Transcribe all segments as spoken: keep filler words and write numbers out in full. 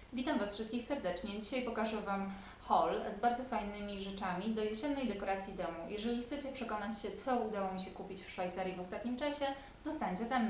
Witam Was wszystkich serdecznie. Dzisiaj pokażę Wam haul z bardzo fajnymi rzeczami do jesiennej dekoracji domu. Jeżeli chcecie przekonać się, co udało mi się kupić w Szwajcarii w ostatnim czasie, zostańcie ze mną.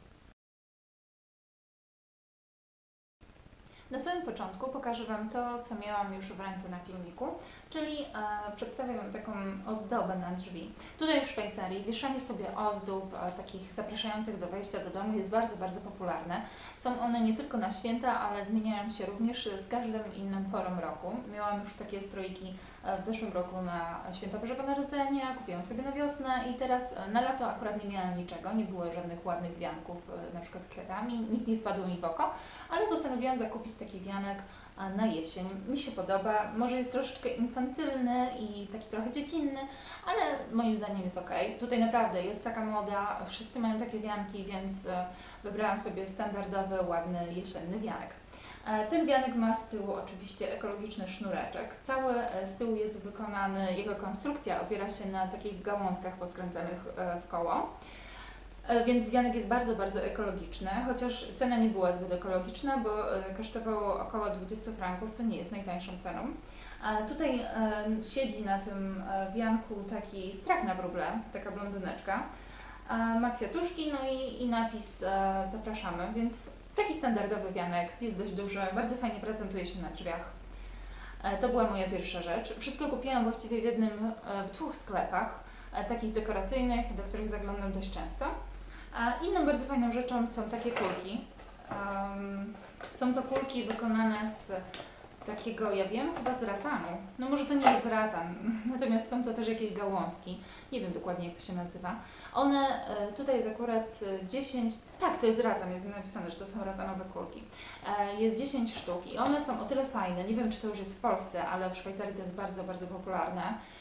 Na samym początku pokażę Wam to, co miałam już w ręce na filmiku, czyli e, przedstawię Wam taką ozdobę na drzwi. Tutaj w Szwajcarii wieszanie sobie ozdób e, takich zapraszających do wejścia do domu jest bardzo, bardzo popularne. Są one nie tylko na święta, ale zmieniają się również z każdym innym porą roku. Miałam już takie strojki w zeszłym roku na święta Bożego Narodzenia, kupiłam sobie na wiosnę i teraz na lato akurat nie miałam niczego, nie było żadnych ładnych wianków, na przykład z kwiatami, nic nie wpadło mi w oko, ale postanowiłam zakupić taki wianek na jesień. Mi się podoba, może jest troszeczkę infantylny i taki trochę dziecinny, ale moim zdaniem jest ok. Tutaj naprawdę jest taka moda, wszyscy mają takie wianki, więc wybrałam sobie standardowy, ładny, jesienny wianek. Ten wianek ma z tyłu oczywiście ekologiczny sznureczek. Cały z tyłu jest wykonany, jego konstrukcja opiera się na takich gałązkach poskręcanych w koło. Więc wianek jest bardzo, bardzo ekologiczny, chociaż cena nie była zbyt ekologiczna, bo kosztowało około dwadzieścia franków, co nie jest najtańszą ceną. Tutaj siedzi na tym wianku taki strach na wróble, taka blondyneczka. Ma kwiatuszki, no i, i napis zapraszamy, więc taki standardowy wianek, jest dość duży, bardzo fajnie prezentuje się na drzwiach. To była moja pierwsza rzecz. Wszystko kupiłam właściwie w jednym, w dwóch sklepach, takich dekoracyjnych, do których zaglądam dość często. Inną bardzo fajną rzeczą są takie kulki. Są to kulki wykonane z takiego, ja wiem, chyba z ratanu. No może to nie jest ratan, natomiast są to też jakieś gałązki. Nie wiem dokładnie, jak to się nazywa. One, tutaj jest akurat dziesięć, tak, to jest ratan, jest napisane, że to są ratanowe kulki. Jest dziesięć sztuk i one są o tyle fajne, nie wiem, czy to już jest w Polsce, ale w Szwajcarii to jest bardzo, bardzo popularne,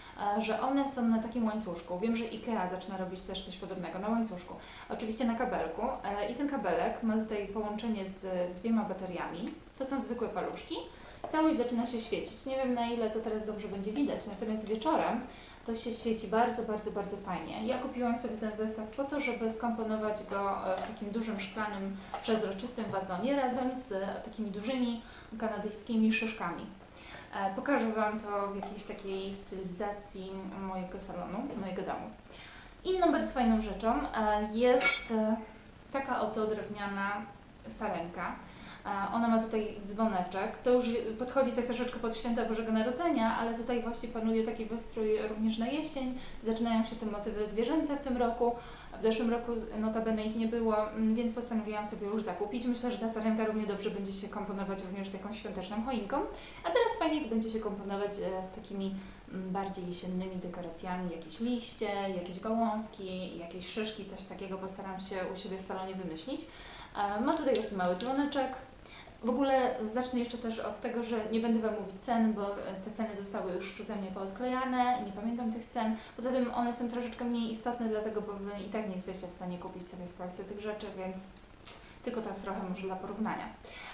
że one są na takim łańcuszku. Wiem, że IKEA zaczyna robić też coś podobnego na łańcuszku. Oczywiście na kabelku i ten kabelek ma tutaj połączenie z dwiema bateriami. To są zwykłe paluszki. Całość zaczyna się świecić. Nie wiem, na ile to teraz dobrze będzie widać, natomiast wieczorem to się świeci bardzo, bardzo, bardzo fajnie. Ja kupiłam sobie ten zestaw po to, żeby skomponować go w takim dużym szklanym, przezroczystym wazonie razem z takimi dużymi kanadyjskimi szyszkami. Pokażę Wam to w jakiejś takiej stylizacji mojego salonu, mojego domu. Inną bardzo fajną rzeczą jest taka oto drewniana sarenka. Ona ma tutaj dzwoneczek. To już podchodzi tak troszeczkę pod święta Bożego Narodzenia, ale tutaj właśnie panuje taki wystrój również na jesień. Zaczynają się te motywy zwierzęce w tym roku. W zeszłym roku notabene ich nie było, więc postanowiłam sobie już zakupić. Myślę, że ta sarenka równie dobrze będzie się komponować również z taką świąteczną choinką. A teraz fajnie będzie się komponować z takimi bardziej jesiennymi dekoracjami. Jakieś liście, jakieś gałązki, jakieś szyszki, coś takiego postaram się u siebie w salonie wymyślić. Ma tutaj taki mały dzwoneczek. W ogóle zacznę jeszcze też od tego, że nie będę Wam mówić cen, bo te ceny zostały już przeze mnie poodklejane, nie pamiętam tych cen. Poza tym one są troszeczkę mniej istotne, dlatego bo Wy i tak nie jesteście w stanie kupić sobie w Polsce tych rzeczy, więc tylko tak trochę może dla porównania.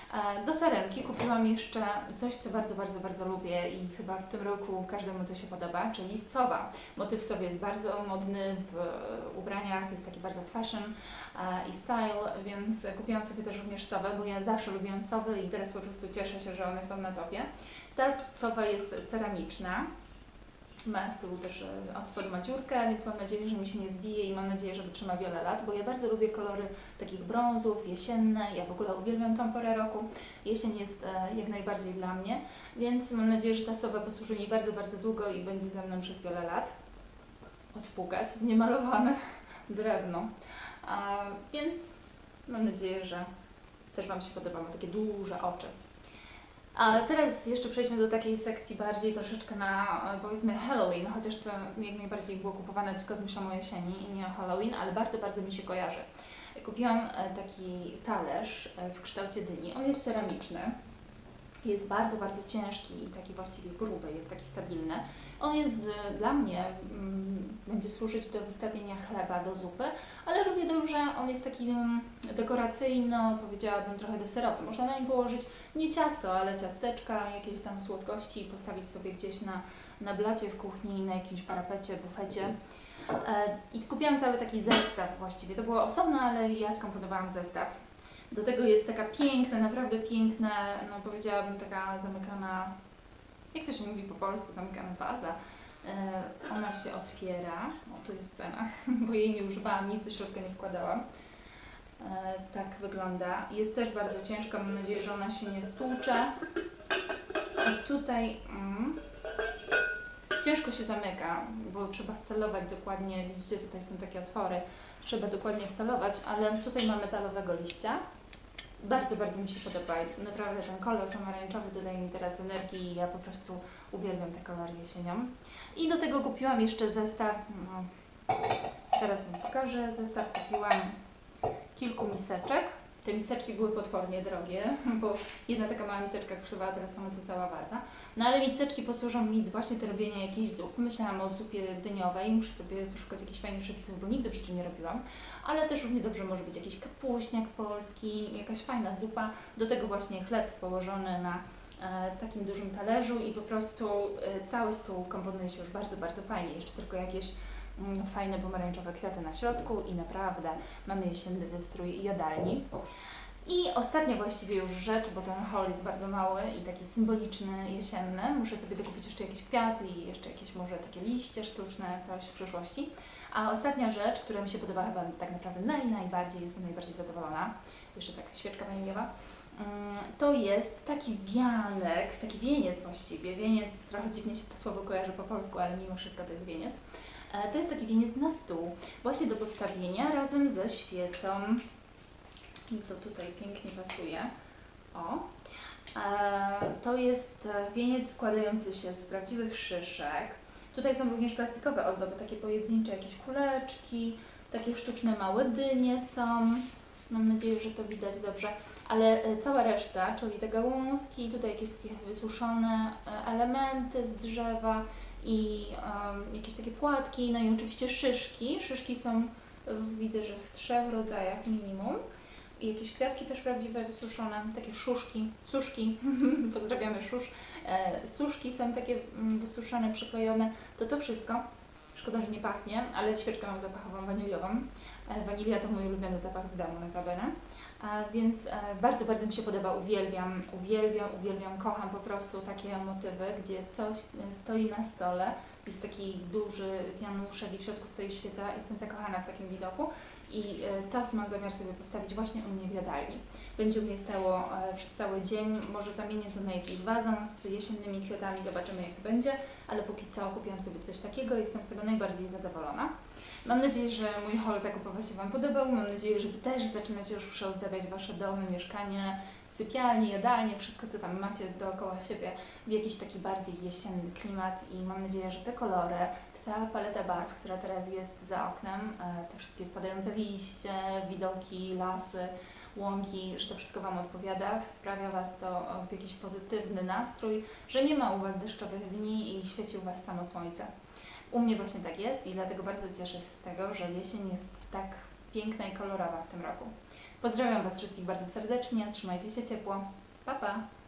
Do sarenki kupiłam jeszcze coś, co bardzo, bardzo, bardzo lubię i chyba w tym roku każdemu to się podoba, czyli sowa. Motyw sowy jest bardzo modny w ubraniach, jest taki bardzo fashion i style, więc kupiłam sobie też również sowę, bo ja zawsze lubiłam sowy i teraz po prostu cieszę się, że one są na topie. Ta sowa jest ceramiczna. Ma z tyłu też od spodu ma dziurkę, więc mam nadzieję, że mi się nie zbije i mam nadzieję, że wytrzyma wiele lat, bo ja bardzo lubię kolory takich brązów, jesienne, ja w ogóle uwielbiam tą porę roku. Jesień jest jak najbardziej dla mnie, więc mam nadzieję, że ta sowa posłuży mi bardzo, bardzo długo i będzie ze mną przez wiele lat. Odpukać w niemalowane drewno. A, więc mam nadzieję, że też Wam się podoba, ma takie duże oczy. A teraz jeszcze przejdźmy do takiej sekcji bardziej troszeczkę na, powiedzmy, Halloween, chociaż to jak najbardziej było kupowane tylko z myślą o jesieni i nie o Halloween, ale bardzo, bardzo mi się kojarzy. Kupiłam taki talerz w kształcie dyni. On jest ceramiczny. Jest bardzo, bardzo ciężki i taki właściwie gruby, jest taki stabilny. On jest dla mnie, mm, będzie służyć do wystawienia chleba do zupy, ale równie dobrze on jest taki um, dekoracyjno, powiedziałabym trochę deserowy. Można na nim położyć nie ciasto, ale ciasteczka, jakieś tam słodkości i postawić sobie gdzieś na, na blacie w kuchni, na jakimś parapecie, bufecie. E, I kupiłam cały taki zestaw właściwie. To było osobno, ale ja skomponowałam zestaw. Do tego jest taka piękna, naprawdę piękna, no powiedziałabym taka zamykana, jak to się mówi po polsku, zamykana waza. Ona się otwiera, o tu jest cena, bo jej nie używałam, nic do środka nie wkładałam. Tak wygląda. Jest też bardzo ciężka, mam nadzieję, że ona się nie stłucze. I tutaj mm, ciężko się zamyka, bo trzeba wcelować dokładnie, widzicie, tutaj są takie otwory, trzeba dokładnie wcelować, ale tutaj mam metalowego liścia. Bardzo, bardzo mi się podoba i naprawdę ten kolor pomarańczowy dodaje mi teraz energii i ja po prostu uwielbiam te kolory jesienią. I do tego kupiłam jeszcze zestaw, no, teraz Wam pokażę, zestaw kupiłam kilku miseczek. Te miseczki były potwornie drogie, bo jedna taka mała miseczka kosztowała teraz samo co cała waza. No ale miseczki posłużą mi właśnie do robienia jakichś zup. Myślałam o zupie dyniowej, muszę sobie poszukać jakichś fajnych przepisów, bo nigdy w życiu nie robiłam. Ale też równie dobrze może być jakiś kapuśniak polski, jakaś fajna zupa. Do tego właśnie chleb położony na e, takim dużym talerzu i po prostu e, cały stół komponuje się już bardzo, bardzo fajnie. Jeszcze tylko jakieś fajne pomarańczowe kwiaty na środku i naprawdę mamy jesienny wystrój jadalni. I ostatnia właściwie już rzecz, bo ten haul jest bardzo mały i taki symboliczny, jesienny. Muszę sobie dokupić jeszcze jakieś kwiaty i jeszcze jakieś może takie liście sztuczne, coś w przyszłości. A ostatnia rzecz, która mi się podoba chyba tak naprawdę naj, najbardziej, jestem najbardziej zadowolona, jeszcze taka świeczka waniliowa, to jest taki wianek, taki wieniec właściwie. Wieniec, trochę dziwnie się to słowo kojarzy po polsku, ale mimo wszystko to jest wieniec. To jest taki wieniec na stół, właśnie do postawienia razem ze świecą. I to tutaj pięknie pasuje. O. To jest wieniec składający się z prawdziwych szyszek. Tutaj są również plastikowe ozdoby, takie pojedyncze, jakieś kuleczki, takie sztuczne małe dynie są. Mam nadzieję, że to widać dobrze. Ale cała reszta, czyli te gałązki, tutaj jakieś takie wysuszone elementy z drzewa i um, jakieś takie płatki, no i oczywiście szyszki. Szyszki są, widzę, że w trzech rodzajach minimum. I jakieś kwiatki też prawdziwe, wysuszone, takie szuszki, suszki, pozdrawiamy szusz. E, suszki są takie wysuszone, przyklejone, to to wszystko. Szkoda, że nie pachnie, ale świeczkę mam zapachową waniliową. E, wanilia to mój ulubiony zapach w domu notabene. A więc e, bardzo, bardzo mi się podoba, uwielbiam, uwielbiam, uwielbiam, kocham po prostu takie motywy, gdzie coś stoi na stole, jest taki duży wianuszek i w środku stoi świeca, jestem zakochana w takim widoku i e, to mam zamiar sobie postawić właśnie u mnie w jadalni. Będzie u mnie stało e, przez cały dzień, może zamienię to na jakiś wazon z jesiennymi kwiatami, zobaczymy jak to będzie, ale póki co kupiłam sobie coś takiego i jestem z tego najbardziej zadowolona. Mam nadzieję, że mój haul zakupowy się Wam podobał. Mam nadzieję, że Wy też zaczynacie już przeozdabiać Wasze domy, mieszkanie, sypialnie, jadalnie, wszystko co tam macie dookoła siebie w jakiś taki bardziej jesienny klimat i mam nadzieję, że te kolory, ta cała paleta barw, która teraz jest za oknem, te wszystkie spadające liście, widoki, lasy, łąki, że to wszystko Wam odpowiada, wprawia Was to w jakiś pozytywny nastrój, że nie ma u Was deszczowych dni i świeci u Was samo słońce. U mnie właśnie tak jest i dlatego bardzo cieszę się z tego, że jesień jest tak piękna i kolorowa w tym roku. Pozdrawiam Was wszystkich bardzo serdecznie, trzymajcie się ciepło, pa pa!